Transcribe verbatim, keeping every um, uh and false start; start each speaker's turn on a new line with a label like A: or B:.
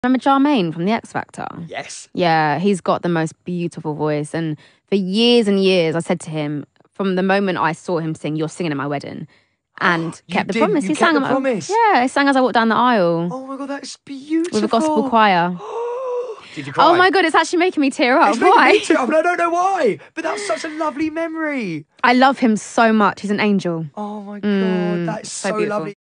A: Remember Charmaine from The X Factor?
B: Yes.
A: Yeah, he's got the most beautiful voice. And for years and years, I said to him, from the moment I saw him sing, "You're singing at my wedding," and kept the
B: did,
A: promise.
B: you
A: He
B: kept
A: sang
B: the
A: at my,
B: promise?
A: yeah, he sang as I walked down the aisle.
B: Oh my God, that's beautiful.
A: With a gospel choir.
B: Did you cry?
A: Oh my God, it's actually making me tear up.
B: It's making
A: Why?
B: me tear up, and I don't know why, but that's such a lovely memory.
A: I love him so much. He's an angel.
B: Oh my God,
A: Mm,
B: that's
A: so
B: so
A: beautiful.
B: lovely.